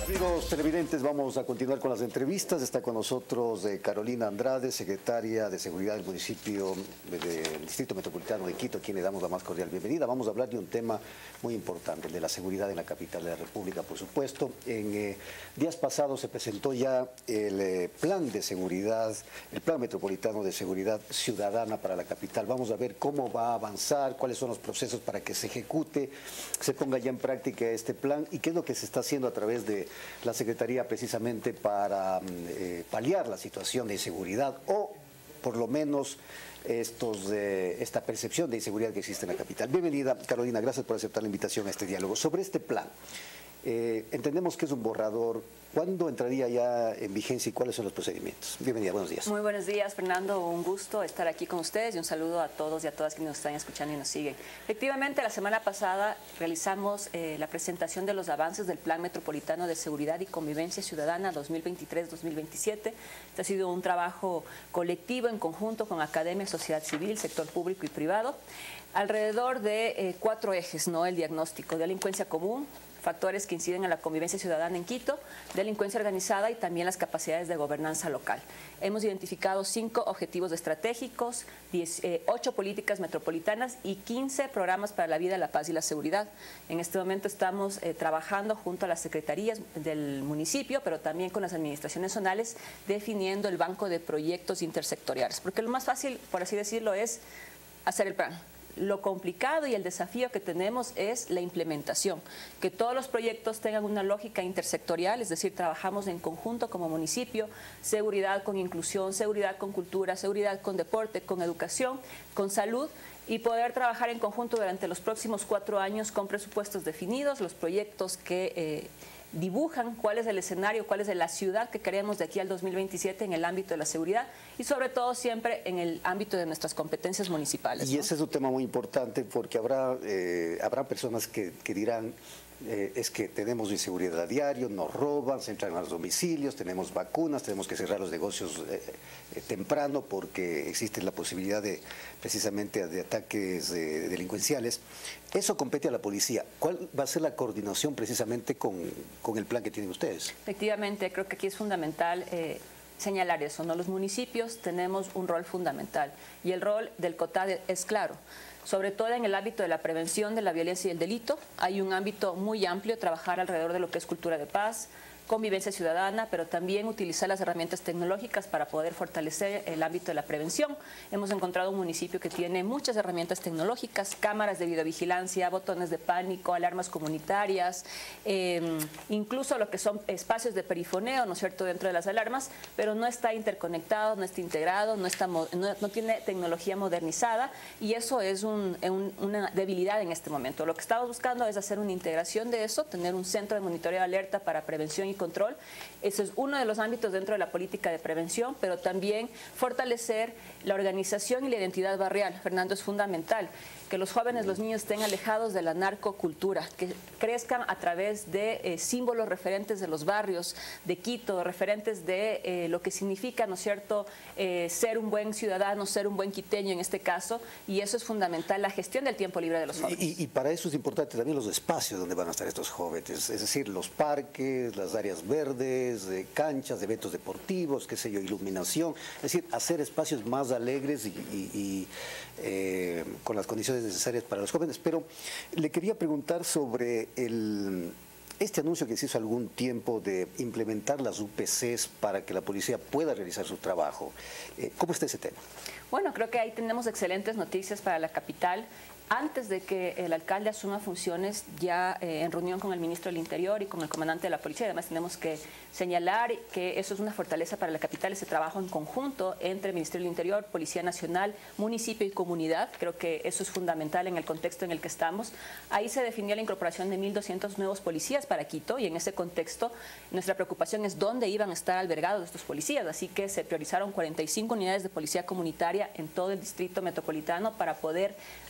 Amigos televidentes, vamos a continuar con las entrevistas. Está con nosotros Carolina Andrade, secretaria de Seguridad del municipio del Distrito Metropolitano de Quito, a quien le damos la más cordial bienvenida. Vamos a hablar de un tema muy importante, el de la seguridad en la capital de la República, por supuesto. En días pasados se presentó ya el plan de seguridad, el plan metropolitano de seguridad ciudadana para la capital. Vamos a ver cómo va a avanzar, cuáles son los procesos para que se ejecute, se ponga ya en práctica este plan y qué es lo que se está haciendo a través de la Secretaría precisamente para paliar la situación de inseguridad o por lo menos esta percepción de inseguridad que existe en la capital. Bienvenida, Carolina, gracias por aceptar la invitación a este diálogo. Sobre este plan, entendemos que es un borrador. ¿Cuándo entraría ya en vigencia y cuáles son los procedimientos? Bienvenida, buenos días. Muy buenos días, Fernando. Un gusto estar aquí con ustedes y un saludo a todos y a todas que nos están escuchando y nos siguen. Efectivamente, la semana pasada realizamos la presentación de los avances del Plan Metropolitano de Seguridad y Convivencia Ciudadana 2023-2027. Este ha sido un trabajo colectivo en conjunto con academia, sociedad civil, sector público y privado, alrededor de 4 ejes, ¿no? El diagnóstico: delincuencia común, factores que inciden en la convivencia ciudadana en Quito, delincuencia organizada y también las capacidades de gobernanza local. Hemos identificado 5 objetivos estratégicos, 8 políticas metropolitanas y 15 programas para la vida, la paz y la seguridad. En este momento estamos trabajando junto a las secretarías del municipio, pero también con las administraciones zonales, definiendo el banco de proyectos intersectoriales, porque lo más fácil, por así decirlo, es hacer el plan. Lo complicado y el desafío que tenemos es la implementación, que todos los proyectos tengan una lógica intersectorial, es decir, trabajamos en conjunto como municipio, seguridad con inclusión, seguridad con cultura, seguridad con deporte, con educación, con salud, y poder trabajar en conjunto durante los próximos 4 años con presupuestos definidos, los proyectos que dibujan cuál es el escenario, cuál es la ciudad que queremos de aquí al 2027 en el ámbito de la seguridad y sobre todo siempre en el ámbito de nuestras competencias municipales. Y ¿no? ese es un tema muy importante porque habrá personas que dirán, es que tenemos inseguridad a diario, nos roban, se entran a los domicilios, tenemos vacunas, tenemos que cerrar los negocios temprano porque existe la posibilidad precisamente de ataques delincuenciales. Eso compete a la policía. ¿Cuál va a ser la coordinación precisamente con el plan que tienen ustedes? Efectivamente, creo que aquí es fundamental señalar eso, ¿no? Los municipios tenemos un rol fundamental y el rol del COTAD es claro. Sobre todo en el ámbito de la prevención de la violencia y el delito, hay un ámbito muy amplio, trabajar alrededor de lo que es cultura de paz, convivencia ciudadana, pero también utilizar las herramientas tecnológicas para poder fortalecer el ámbito de la prevención. Hemos encontrado un municipio que tiene muchas herramientas tecnológicas, cámaras de videovigilancia, botones de pánico, alarmas comunitarias, incluso lo que son espacios de perifoneo, ¿no es cierto?, dentro de las alarmas, pero no está interconectado, no está integrado, no tiene tecnología modernizada y eso es una debilidad en este momento. Lo que estamos buscando es hacer una integración de eso, tener un centro de monitoreo de alerta para prevención y control. Ese es uno de los ámbitos dentro de la política de prevención, pero también fortalecer la organización y la identidad barrial. Fernando, es fundamental que los jóvenes, los niños estén alejados de la narcocultura, que crezcan a través de símbolos referentes de los barrios de Quito, referentes de lo que significa, ¿no es cierto?, ser un buen ciudadano, ser un buen quiteño en este caso, y eso es fundamental, la gestión del tiempo libre de los jóvenes. Y para eso es importante también los espacios donde van a estar estos jóvenes, es decir, los parques, las áreas verdes, canchas, eventos deportivos, qué sé yo, iluminación, es decir, hacer espacios más alegres y con las condiciones necesarias para los jóvenes. Pero le quería preguntar sobre este anuncio que se hizo algún tiempo de implementar las UPCs para que la policía pueda realizar su trabajo. ¿Cómo está ese tema? Bueno, creo que ahí tenemos excelentes noticias para la capital. Antes de que el alcalde asuma funciones, ya en reunión con el ministro del Interior y con el comandante de la policía, además tenemos que señalar que eso es una fortaleza para la capital, ese trabajo en conjunto entre el Ministerio del Interior, Policía Nacional, municipio y comunidad. Creo que eso es fundamental en el contexto en el que estamos. Ahí se definió la incorporación de 1.200 nuevos policías para Quito y en ese contexto nuestra preocupación es dónde iban a estar albergados estos policías, así que se priorizaron 45 unidades de policía comunitaria en todo el distrito metropolitano para poder rehabilitar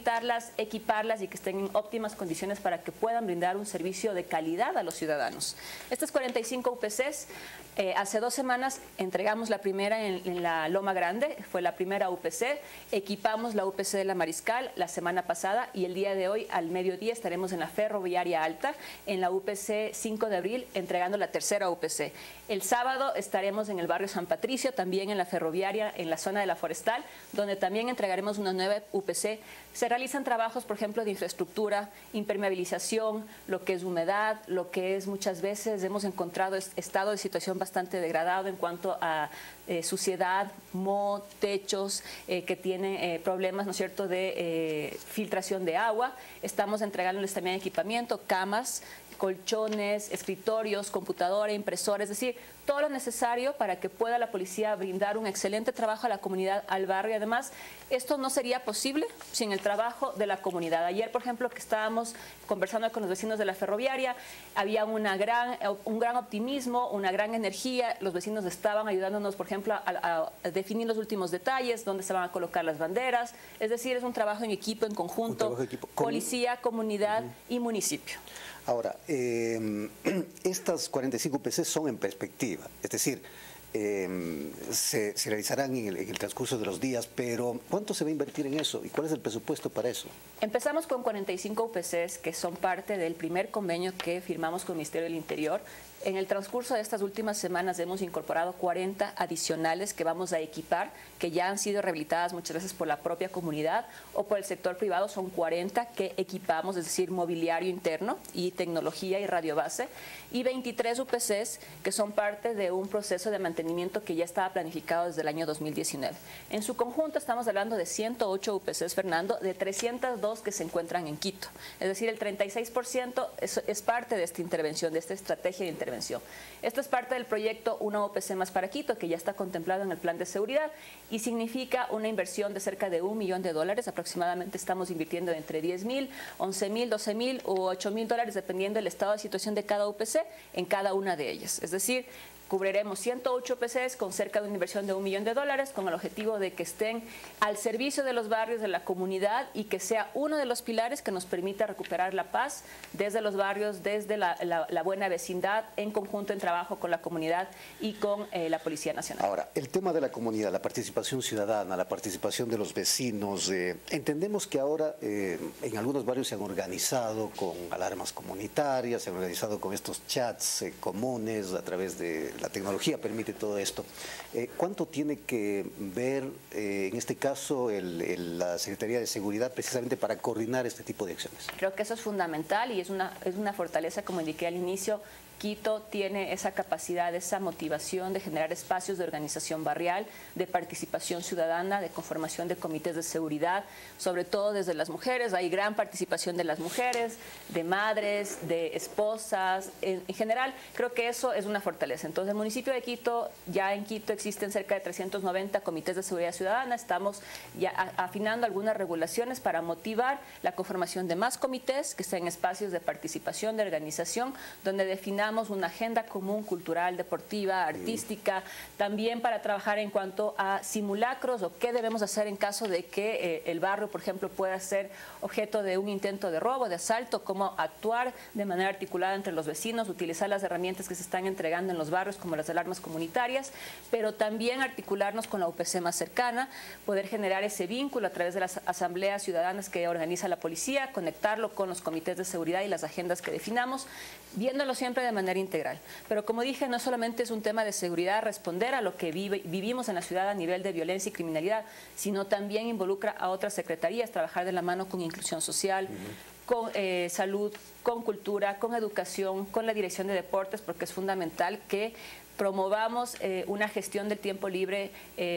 capacitarlas, equiparlas y que estén en óptimas condiciones para que puedan brindar un servicio de calidad a los ciudadanos. Estas 45 UPCs, hace 2 semanas entregamos la primera en la Loma Grande, fue la primera UPC, equipamos la UPC de la Mariscal la semana pasada y el día de hoy al mediodía estaremos en la Ferroviaria Alta, en la UPC 5 de abril, entregando la tercera UPC. El sábado estaremos en el barrio San Patricio, también en la Ferroviaria, en la zona de la Forestal, donde también entregaremos una nueva UPC. Se realizan trabajos, por ejemplo, de infraestructura, impermeabilización, lo que es humedad, lo que es muchas veces hemos encontrado estado de situación bastante degradado en cuanto a suciedad, moho, techos que tienen problemas, ¿no es cierto?, de filtración de agua. Estamos entregándoles también equipamiento, camas, colchones, escritorios, computadora, impresora, es decir, todo lo necesario para que pueda la policía brindar un excelente trabajo a la comunidad, al barrio. Además, esto no sería posible sin el trabajo de la comunidad. Ayer, por ejemplo, que estábamos conversando con los vecinos de la Ferroviaria, había un gran optimismo, una gran energía. Los vecinos estaban ayudándonos, por ejemplo, a definir los últimos detalles, dónde se van a colocar las banderas. Es decir, es un trabajo en equipo, en conjunto, policía, comunidad y municipio. Ahora, estas 45 UPC son en perspectiva, es decir, se realizarán en el transcurso de los días, pero ¿cuánto se va a invertir en eso y cuál es el presupuesto para eso? Empezamos con 45 UPCs que son parte del primer convenio que firmamos con el Ministerio del Interior. En el transcurso de estas últimas semanas hemos incorporado 40 adicionales que vamos a equipar, que ya han sido rehabilitadas muchas veces por la propia comunidad o por el sector privado. Son 40 que equipamos, es decir, mobiliario interno y tecnología y radiobase, y 23 UPCs que son parte de un proceso de mantenimiento que ya estaba planificado desde el año 2019. En su conjunto estamos hablando de 108 UPCs, Fernando, de 302 que se encuentran en Quito. Es decir, el 36% es parte de esta intervención, de esta estrategia de intervención. Esto es parte del proyecto Una UPC más para Quito, que ya está contemplado en el plan de seguridad y significa una inversión de cerca de $1 millón. Aproximadamente estamos invirtiendo entre 10.000, 11.000, 12.000 o 8.000 dependiendo del estado de situación de cada UPC en cada una de ellas. Es decir, cubriremos 108 UPCs con cerca de una inversión de $1 millón, con el objetivo de que estén al servicio de los barrios, de la comunidad, y que sea uno de los pilares que nos permita recuperar la paz desde los barrios, desde la buena vecindad, en conjunto, en trabajo con la comunidad y con la Policía Nacional. Ahora, el tema de la comunidad, la participación ciudadana, la participación de los vecinos, entendemos que ahora en algunos barrios se han organizado con alarmas comunitarias, se han organizado con estos chats comunes a través de la tecnología permite todo esto. ¿Cuánto tiene que ver, en este caso, la Secretaría de Seguridad precisamente para coordinar este tipo de acciones? Creo que eso es fundamental y es una fortaleza, como indiqué al inicio. Quito tiene esa capacidad, esa motivación de generar espacios de organización barrial, de participación ciudadana, de conformación de comités de seguridad, sobre todo desde las mujeres. Hay gran participación de las mujeres, de madres, de esposas. En general, creo que eso es una fortaleza. Entonces, el municipio de Quito, ya en Quito existen cerca de 390 comités de seguridad ciudadana. Estamos ya afinando algunas regulaciones para motivar la conformación de más comités que estén en espacios de participación, de organización, donde definamos una agenda común cultural, deportiva, artística, también para trabajar en cuanto a simulacros o qué debemos hacer en caso de que el barrio, por ejemplo, pueda ser objeto de un intento de robo, de asalto, cómo actuar de manera articulada entre los vecinos, utilizar las herramientas que se están entregando en los barrios como las alarmas comunitarias, pero también articularnos con la UPC más cercana, poder generar ese vínculo a través de las asambleas ciudadanas que organiza la policía, conectarlo con los comités de seguridad y las agendas que definamos, viéndolo siempre de manera integral. Pero como dije, no solamente es un tema de seguridad, responder a lo que vivimos en la ciudad a nivel de violencia y criminalidad, sino también involucra a otras secretarías, trabajar de la mano con inclusión social, con salud, con cultura, con educación, con la dirección de deportes, porque es fundamental que promovamos una gestión del tiempo libre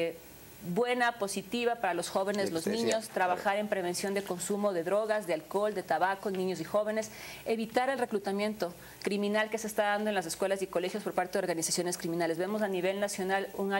buena, positiva para los jóvenes, los niños, trabajar en prevención de consumo de drogas, de alcohol, de tabaco, niños y jóvenes, evitar el reclutamiento criminal que se está dando en las escuelas y colegios por parte de organizaciones criminales. Vemos a nivel nacional un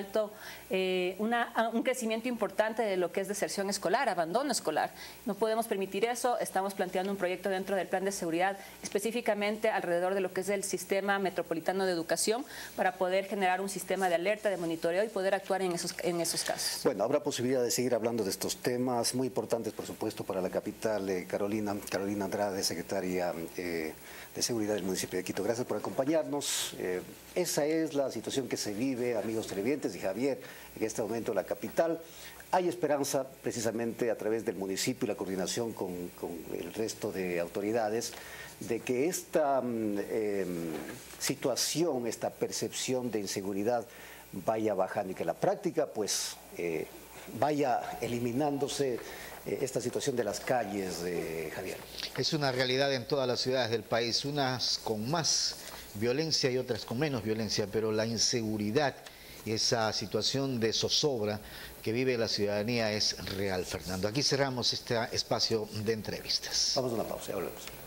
crecimiento importante de lo que es deserción escolar, abandono escolar. No podemos permitir eso. Estamos planteando un proyecto dentro del plan de seguridad específicamente alrededor de lo que es el sistema metropolitano de educación para poder generar un sistema de alerta, de monitoreo y poder actuar en esos casos. Bueno, habrá posibilidad de seguir hablando de estos temas muy importantes, por supuesto, para la capital. Carolina Andrade, secretaria de Seguridad del municipio de Quito. Gracias por acompañarnos. Esa es la situación que se vive, amigos televidentes y Javier, en este momento en la capital. Hay esperanza, precisamente a través del municipio y la coordinación con el resto de autoridades, de que esta situación, esta percepción de inseguridad vaya bajando y que en la práctica pues vaya eliminándose esta situación de las calles, Javier. Es una realidad en todas las ciudades del país, unas con más violencia y otras con menos violencia, pero la inseguridad y esa situación de zozobra que vive la ciudadanía es real, Fernando. Aquí cerramos este espacio de entrevistas. Vamos a una pausa, ya volvemos.